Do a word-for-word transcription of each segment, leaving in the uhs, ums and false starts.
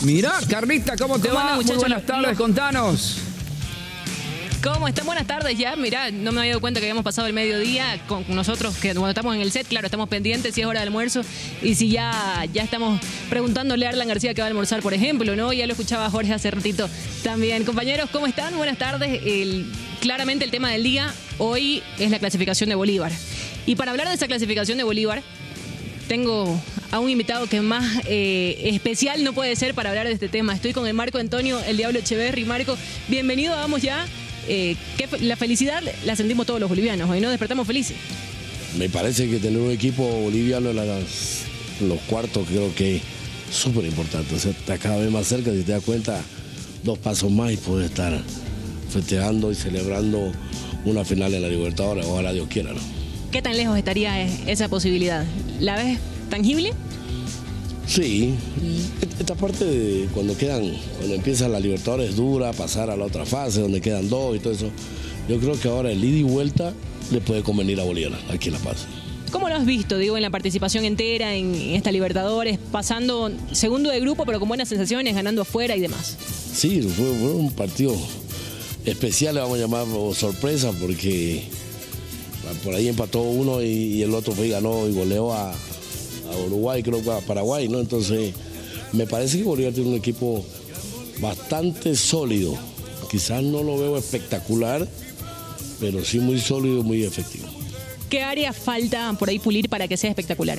Mirá, Carlita, ¿cómo te ¿Cómo va? andan, Muy muchachos? buenas tardes, Los- contanos. ¿Cómo están? Buenas tardes ya. Mirá, no me había dado cuenta que habíamos pasado el mediodía con nosotros, que cuando estamos en el set, claro, estamos pendientes si es hora de almuerzo y si ya, ya estamos preguntándole a Arlan García que va a almorzar, por ejemplo, ¿no? Ya lo escuchaba Jorge hace ratito también. Compañeros, ¿cómo están? Buenas tardes. El, claramente el tema del día hoy es la clasificación de Bolívar. Y para hablar de esa clasificación de Bolívar, tengo a un invitado que más eh, especial no puede ser para hablar de este tema. Estoy con el Marco Antonio, el Diablo Echeverri. Marco, bienvenido, vamos ya. Eh, que la felicidad la sentimos todos los bolivianos, hoy no despertamos felices. Me parece que tener un equipo boliviano en, las, en los cuartos creo que es súper importante. O sea, está cada vez más cerca, si te das cuenta, dos pasos más y puedes estar festejando y celebrando una final en la Libertadores. Ojalá Dios quiera, ¿no? ¿Qué tan lejos estaría esa posibilidad? ¿La ves tangible? Sí, esta parte de cuando quedan, cuando empieza la Libertadores es dura, pasar a la otra fase donde quedan dos y todo eso. Yo creo que ahora el ida y vuelta le puede convenir a Bolívar aquí en La Paz. ¿Cómo lo has visto, digo, en la participación entera en esta Libertadores, pasando segundo de grupo pero con buenas sensaciones, ganando afuera y demás? Sí, fue, fue un partido especial, le vamos a llamar, o sorpresa, porque por ahí empató uno y, y el otro fue y ganó y goleó a, a Uruguay, creo que a Paraguay, ¿no? Entonces, me parece que Bolívar tiene un equipo bastante sólido. Quizás no lo veo espectacular, pero sí muy sólido y muy efectivo. ¿Qué área falta por ahí pulir para que sea espectacular?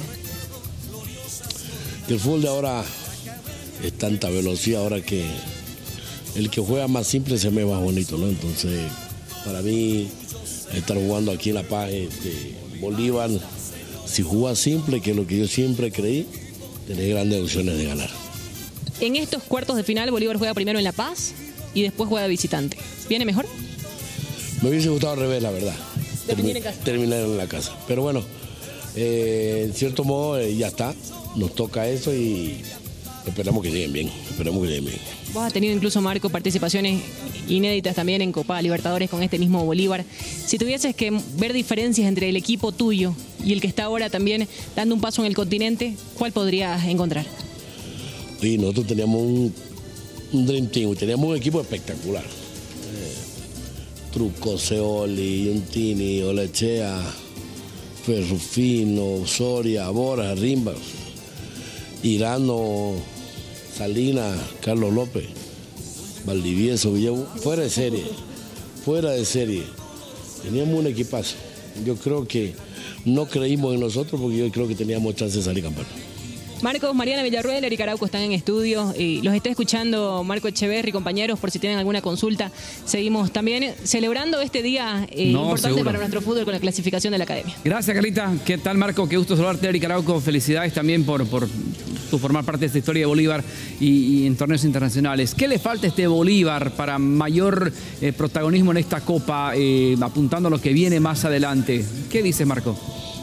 El fútbol de ahora es tanta velocidad, ahora que el que juega más simple se ve más bonito, ¿no? Entonces, para mí, estar jugando aquí en La Paz, este, Bolívar, si juega simple, que es lo que yo siempre creí, tenés grandes opciones de ganar. En estos cuartos de final, Bolívar juega primero en La Paz y después juega de visitante. ¿Viene mejor? Me hubiese gustado al revés, la verdad. Definir en casa. Terminar en la casa. Pero bueno, eh, en cierto modo eh, ya está. Nos toca eso y esperamos que lleguen bien. Esperamos que lleguen bien. Vos has tenido incluso, Marco, participaciones inéditas también en Copa Libertadores con este mismo Bolívar. Si tuvieses que ver diferencias entre el equipo tuyo y el que está ahora también dando un paso en el continente, ¿cuál podrías encontrar? Y nosotros teníamos un, un Dream Team, teníamos un equipo espectacular. Eh, Truco, Seoli, Untini, Olechea, Ferrufino, Soria, Borja, Rimba, Irano, Salinas, Carlos López, Valdivieso, Villevo, fuera de serie, fuera de serie. Teníamos un equipazo. Yo creo que no creímos en nosotros porque yo creo que teníamos chance de salir campeón. Marcos, Mariana Villarruel, Eric Arauco están en estudio y los está escuchando Marco Echeverri, compañeros, por si tienen alguna consulta. Seguimos también celebrando este día eh, No, importante seguro. para nuestro fútbol con la clasificación de la academia. Gracias, Carlita. ¿Qué tal, Marco? Qué gusto saludarte, Eric Arauco. Felicidades también por, por tu formar parte de esta historia de Bolívar y, y en torneos internacionales. ¿Qué le falta a este Bolívar para mayor eh, protagonismo en esta Copa, eh, apuntando a lo que viene más adelante? ¿Qué dices, Marco?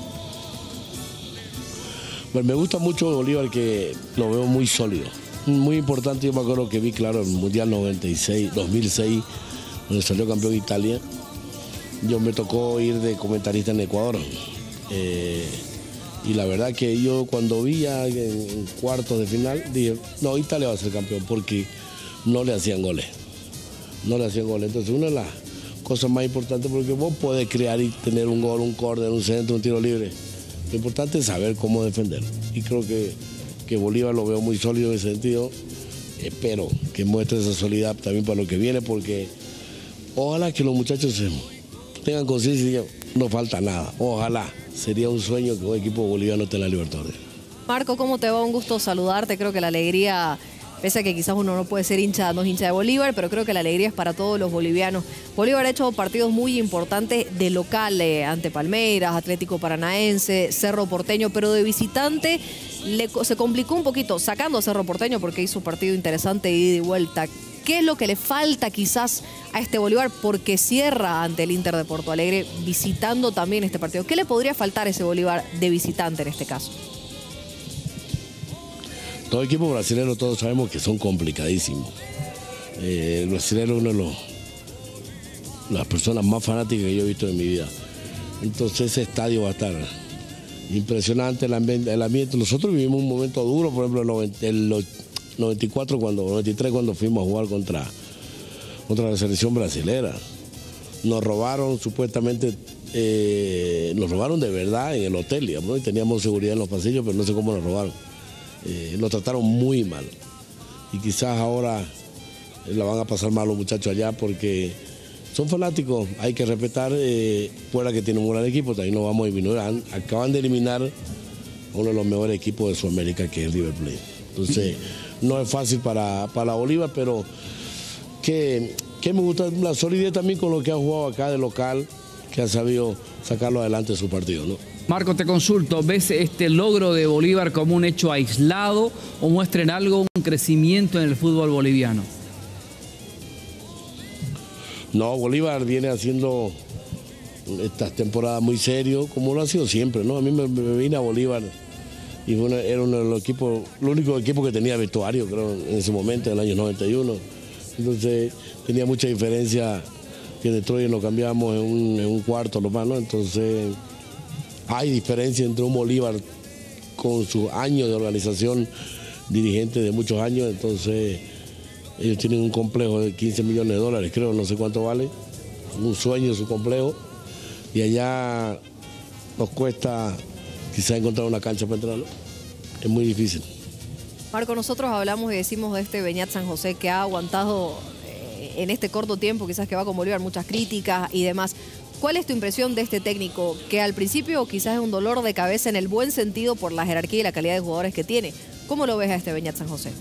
Bueno, me gusta mucho Bolívar, que lo veo muy sólido, muy importante. Yo me acuerdo que vi, claro, el Mundial noventa y seis, dos mil seis, donde salió campeón Italia. Yo me tocó ir de comentarista en Ecuador. Eh, y la verdad que yo cuando vi ya en, en cuartos de final, dije, no, Italia va a ser campeón porque no le hacían goles. No le hacían goles. Entonces, una de las cosas más importantes, porque vos podés crear y tener un gol, un córner, un centro, un tiro libre. Lo importante es saber cómo defender. Y creo que, que Bolívar lo veo muy sólido en ese sentido. Espero que muestre esa solidez también para lo que viene, porque ojalá que los muchachos se tengan conciencia y digan, no falta nada. Ojalá. Sería un sueño que un equipo boliviano esté en la Libertadores. Marco, ¿cómo te va? Un gusto saludarte. Creo que la alegría, pese a que quizás uno no puede ser hincha, no es hincha de Bolívar, pero creo que la alegría es para todos los bolivianos. Bolívar ha hecho partidos muy importantes de local, eh, ante Palmeiras, Atlético Paranaense, Cerro Porteño, pero de visitante le, se complicó un poquito, sacando a Cerro Porteño porque hizo un partido interesante de ida y vuelta. ¿Qué es lo que le falta quizás a este Bolívar? Porque cierra ante el Inter de Porto Alegre, visitando también este partido. ¿Qué le podría faltar a ese Bolívar de visitante en este caso? Todo equipo brasileño, todos sabemos que son complicadísimos. Eh, el brasileño es uno de los, las personas más fanáticas que yo he visto en mi vida. Entonces ese estadio va a estar impresionante, el ambiente. El ambiente. Nosotros vivimos un momento duro, por ejemplo, el, noventa y cuatro, cuando, noventa y tres cuando fuimos a jugar contra, contra la selección brasilera. Nos robaron supuestamente, eh, nos robaron de verdad en el hotel, digamos, ¿no? Y teníamos seguridad en los pasillos, pero no sé cómo nos robaron. Eh, nos trataron muy mal. Y quizás ahora la van a pasar mal los muchachos allá porque son fanáticos, hay que respetar, eh, fuera que tienen un gran equipo, también no vamos a ignorar. Acaban de eliminar a uno de los mejores equipos de Sudamérica, que es River Plate. Entonces, no es fácil para, para Bolívar, pero que, que me gusta la solidez también con lo que ha jugado acá de local, que ha sabido sacarlo adelante de su partido, ¿no? Marco, te consulto, ¿ves este logro de Bolívar como un hecho aislado o muestra en algo un crecimiento en el fútbol boliviano? No, Bolívar viene haciendo estas temporadas muy serio, como lo ha sido siempre, ¿no? A mí me, me vine a Bolívar y fue una, era uno de los equipos, el único equipo que tenía vestuario, creo, en ese momento, en el año noventa y uno. Entonces tenía mucha diferencia, que de Troya nos cambiamos en un, en un cuarto, lo más, ¿no? Entonces hay diferencia entre un Bolívar con sus años de organización, dirigente de muchos años, entonces ellos tienen un complejo de quince millones de dólares, creo, no sé cuánto vale, un sueño su complejo, y allá nos cuesta quizás encontrar una cancha para entrarlo, es muy difícil. Marco, nosotros hablamos y decimos de este Beñat San José que ha aguantado eh, en este corto tiempo, quizás que va con Bolívar, muchas críticas y demás. ¿Cuál es tu impresión de este técnico? Que al principio quizás es un dolor de cabeza en el buen sentido por la jerarquía y la calidad de jugadores que tiene. ¿Cómo lo ves a este Beñat San José?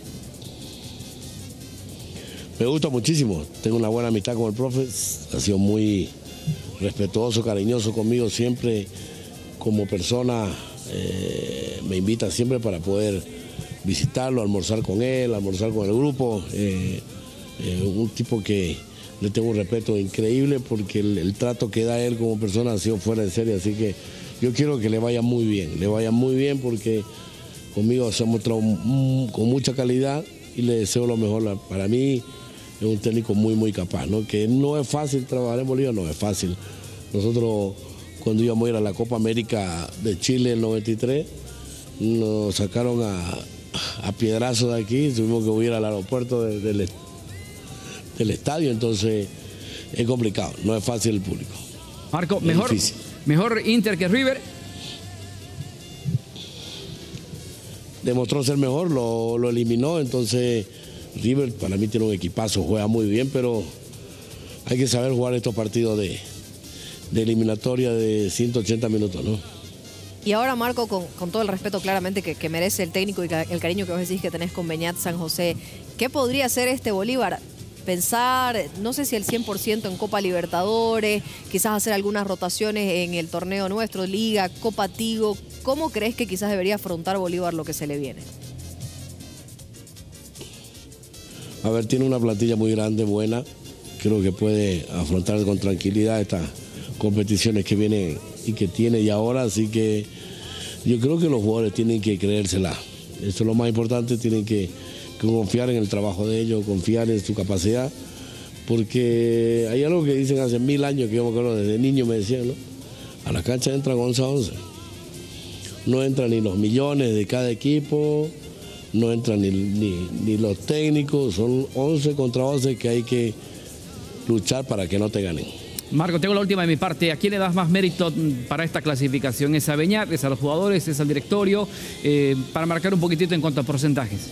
Me gusta muchísimo, tengo una buena amistad con el profe, ha sido muy respetuoso, cariñoso conmigo siempre como persona, eh, me invita siempre para poder visitarlo, almorzar con él, almorzar con el grupo, eh, eh, un tipo que le tengo un respeto increíble porque el, el trato que da él como persona ha sido fuera de serie, así que yo quiero que le vaya muy bien, le vaya muy bien porque conmigo se ha mostrado mm, con mucha calidad y le deseo lo mejor. Para mí es un técnico muy, muy capaz, ¿no? Que no es fácil trabajar en Bolivia, no es fácil. Nosotros cuando íbamos a ir a la Copa América de Chile en el noventa y tres, nos sacaron a, a piedrazos de aquí, tuvimos que huir al aeropuerto de, de, del, del estadio, entonces es complicado, no es fácil el público. Marco, es mejor, mejor Inter que River. Demostró ser mejor, lo, lo eliminó, entonces River para mí tiene un equipazo, juega muy bien, pero hay que saber jugar estos partidos de, de eliminatoria de ciento ochenta minutos, ¿no? Y ahora, Marco, con, con todo el respeto claramente que, que merece el técnico y el cariño que vos decís que tenés con Beñat San José, ¿qué podría hacer este Bolívar? Pensar, no sé si el cien por ciento en Copa Libertadores, quizás hacer algunas rotaciones en el torneo nuestro, Liga, Copa Tigo. ¿Cómo crees que quizás debería afrontar Bolívar lo que se le viene? A ver, tiene una plantilla muy grande, buena. Creo que puede afrontar con tranquilidad estas competiciones que vienen y que tiene y ahora, así que yo creo que los jugadores tienen que creérsela. Eso es lo más importante, tienen que, que confiar en el trabajo de ellos, confiar en su capacidad, porque hay algo que dicen hace mil años, que yo me acuerdo desde niño me decían, ¿no? A la cancha entran once a once. No entran ni los millones de cada equipo, no entran ni, ni, ni los técnicos, son once contra once que hay que luchar para que no te ganen. Marco, tengo la última de mi parte. ¿A quién le das más mérito para esta clasificación? ¿Es a Beñat, es a los jugadores, es al directorio? Eh, para marcar un poquitito en cuanto a porcentajes.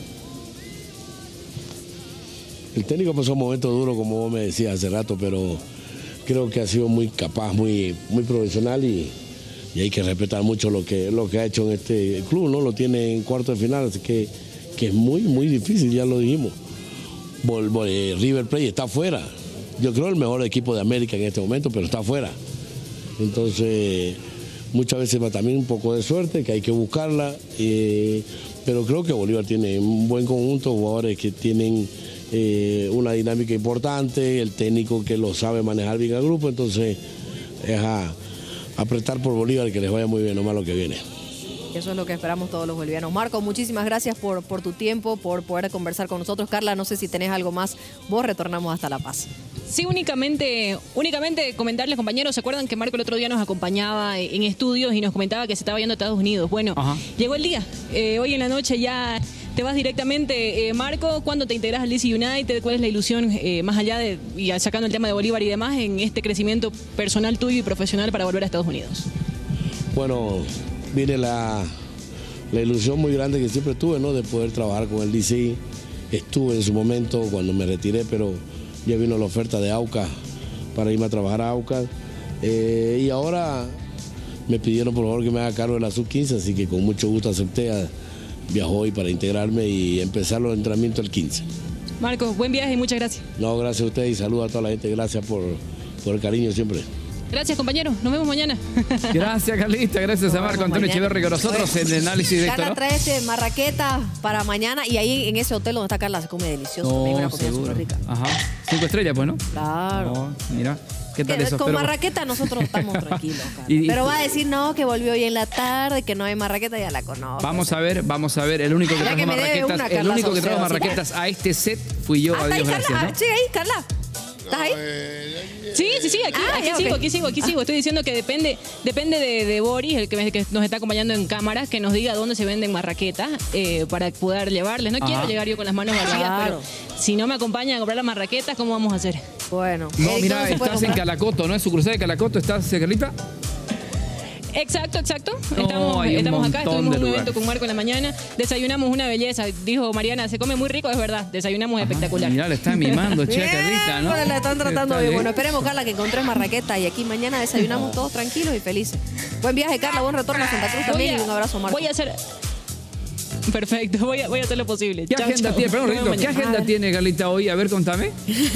El técnico pasó un momento duro, como vos me decías hace rato, pero creo que ha sido muy capaz, muy, muy profesional y, y hay que respetar mucho lo que, lo que ha hecho en este club, ¿no? Lo tiene en cuarto de final, así que, que es muy, muy difícil, ya lo dijimos. Bol, Bol, eh, River Plate está afuera. Yo creo el mejor equipo de América en este momento, pero está afuera. Entonces, muchas veces va también un poco de suerte, que hay que buscarla, eh, pero creo que Bolívar tiene un buen conjunto, jugadores que tienen eh, una dinámica importante, el técnico que lo sabe manejar bien al grupo, entonces es a apretar por Bolívar, que les vaya muy bien, nomás lo que viene. Eso es lo que esperamos todos los bolivianos. Marco, muchísimas gracias por, por tu tiempo, por poder conversar con nosotros. Carla, no sé si tenés algo más. Vos retornamos hasta La Paz. Sí, únicamente, únicamente comentarles, compañeros, ¿se acuerdan que Marco el otro día nos acompañaba en estudios y nos comentaba que se estaba yendo a Estados Unidos? Bueno, ajá, llegó el día. Eh, hoy en la noche ya te vas directamente. Eh, Marco, ¿cuándo te integras al D C United? ¿Cuál es la ilusión, eh, más allá de, y sacando el tema de Bolívar y demás, en este crecimiento personal tuyo y profesional para volver a Estados Unidos? Bueno, viene la, la ilusión muy grande que siempre tuve, ¿no? De poder trabajar con el D C. Estuve en su momento cuando me retiré, pero ya vino la oferta de Aucas para irme a trabajar a Aucas. Eh, y ahora me pidieron por favor que me haga cargo de la sub quince, así que con mucho gusto acepté. Viajó hoy para integrarme y empezar los entrenamientos el quince. Marco, buen viaje y muchas gracias. No, gracias a ustedes y saludos a toda la gente. Gracias por, por el cariño siempre. Gracias, compañero. Nos vemos mañana. Gracias, Carlita. Gracias a Marco Antonio Echeverri con nosotros en el análisis directo, Carla ¿no? trae este marraqueta para mañana y ahí en ese hotel donde está Carla se come delicioso. No, también una comida seguro. súper rica. Ajá. Cinco estrellas, pues, ¿no? Claro. No, mira. ¿Qué tal Que eso? con Pero- marraqueta nosotros estamos tranquilos, Carla. Y- y- Pero va a decir no, que volvió hoy en la tarde, que no hay marraqueta, ya la conozco. Vamos a ver, vamos a ver. El único que Ya trajo que me debe marraquetas, una, el Carla único que trajo Saucedo, ¿sí? marraquetas a este set fui yo. Ah, ¿está ahí, Adiós, Carla? gracias, ¿no? Sigue ahí, Carla. ¿Estás ahí? Sí, sí, sí, aquí, Ah, aquí ya, sigo, ok. aquí sigo, aquí sigo. Estoy diciendo que depende depende de, de Boris, el que, me- que nos está acompañando en cámara, que nos diga dónde se venden marraquetas eh, para poder llevarles. No Ajá. quiero llegar yo con las manos vacías, Claro. pero si no me acompañan a comprar las marraquetas, ¿cómo vamos a hacer? Bueno. No, Eric, mira, ¿dónde se puede estás en comprar? Calacoto, ¿no? En su cruzada de Calacoto, ¿estás, Carlita? Exacto, exacto. No, estamos hay un estamos acá, montón estuvimos de en un evento lugares. con Marco en la mañana, desayunamos una belleza. Dijo Mariana, se come muy rico, es verdad, desayunamos espectacular. Mira, le está mimando, che, Bien, Carlita, ¿no? pero la están tratando Está bien. Bueno, esperemos, Carla, que encontres marraqueta y aquí mañana desayunamos todos tranquilos y felices. Buen viaje, Carla, buen retorno a Santa Cruz Voy también a- y un abrazo, Marco. Voy a hacer... Perfecto, voy a, voy a hacer lo posible. ¿Qué Chau, agenda chau. tiene? Perdón, Nos vemos Rito, ¿qué mañana. agenda tiene, Carlita, hoy? A ver, contame.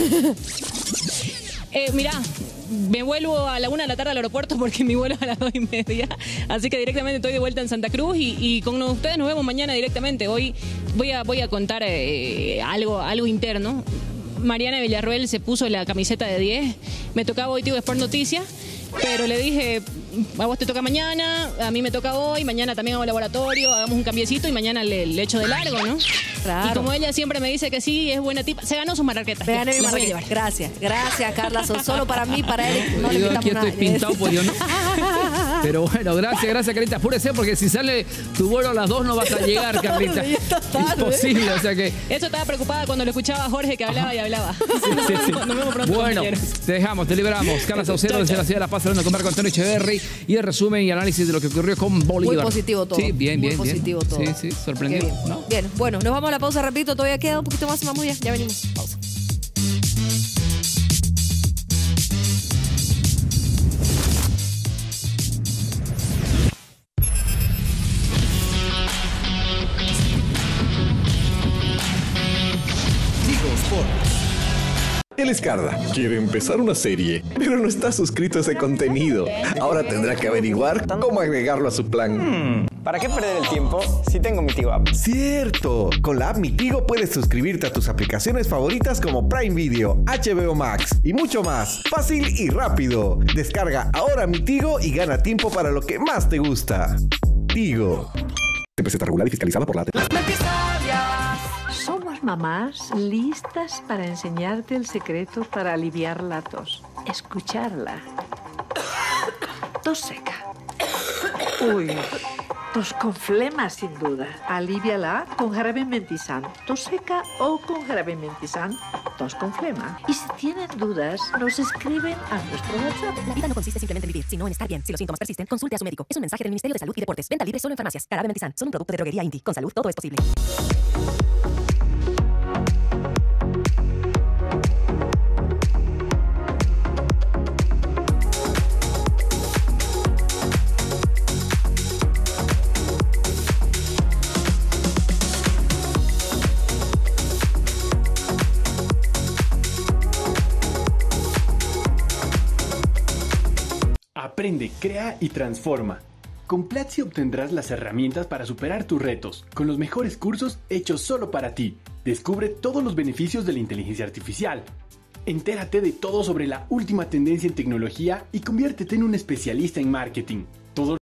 Eh, mirá, me vuelvo a la una de la tarde al aeropuerto porque mi vuelo es a las dos y media. Así que directamente estoy de vuelta en Santa Cruz y, y con ustedes nos vemos mañana directamente. Hoy voy a, voy a contar eh, algo, algo interno. Mariana Villarruel se puso la camiseta de diez. Me tocaba hoy Tigo Sport Noticias, pero le dije, a vos te toca mañana, a mí me toca hoy, mañana también hago laboratorio, hagamos un cambiecito y mañana le, le echo de largo, ¿no? Claro. Y como ella siempre me dice que sí, es buena tipa, se ganó sus marraquetas. Me Ya, gané mi las voy a marraqueta. llevar. Gracias, gracias, Carla. Son solo para mí, para él. No le Yo quitamos aquí nada. estoy pintado, pues yo no. Pero bueno, gracias, gracias, Carlita. Apúrese porque si sale tu vuelo a las dos no vas a llegar, Carlita. Ya está tarde. Imposible, o sea que... Eso estaba preocupada cuando lo escuchaba a Jorge que hablaba y hablaba. Sí, sí. Nos vemos pronto, Bueno, compañeros. te dejamos, te liberamos. Carla Saucedo desde la ciudad de La Paz, hablando con Marco Antonio Echeverri y el resumen y análisis de lo que ocurrió con Bolívar. Muy positivo todo. Sí, bien, Muy bien, positivo bien. todo. Sí, sí, sorprendió, Qué bien. ¿no? Bien, bueno, nos vamos a la pausa, repito, todavía queda un poquito más y vamos ya. Ya venimos. Pausa. Él es Carla. Quiere empezar una serie, pero no está suscrito a ese contenido. Ahora tendrá que averiguar cómo agregarlo a su plan. ¿Para qué perder el tiempo si tengo mi Tigo App? ¡Cierto! Con la app Mi Tigo puedes suscribirte a tus aplicaciones favoritas como Prime Video, H B O Max y mucho más. Fácil y rápido. Descarga ahora Mi Tigo y gana tiempo para lo que más te gusta. Tigo. T P Z regulada y fiscalizada por la A T P. Somos mamás listas para enseñarte el secreto para aliviar la tos. Escucharla. Tos seca. Uy. Tos con flema, sin duda. Alíviala con jarabe Mentizan. Tos seca o con jarabe Mentizan. Tos con flema. Y si tienen dudas, nos escriben a nuestro WhatsApp. La vida no consiste simplemente en vivir, sino en estar bien. Si los síntomas persisten, consulte a su médico. Es un mensaje del Ministerio de Salud y Deportes. Venta libre solo en farmacias. Jarabe Mentizan, son un producto de droguería Inti. Con salud todo es posible. Aprende, crea y transforma. Con Platzi obtendrás las herramientas para superar tus retos, con los mejores cursos hechos solo para ti. Descubre todos los beneficios de la inteligencia artificial. Entérate de todo sobre la última tendencia en tecnología y conviértete en un especialista en marketing. Todo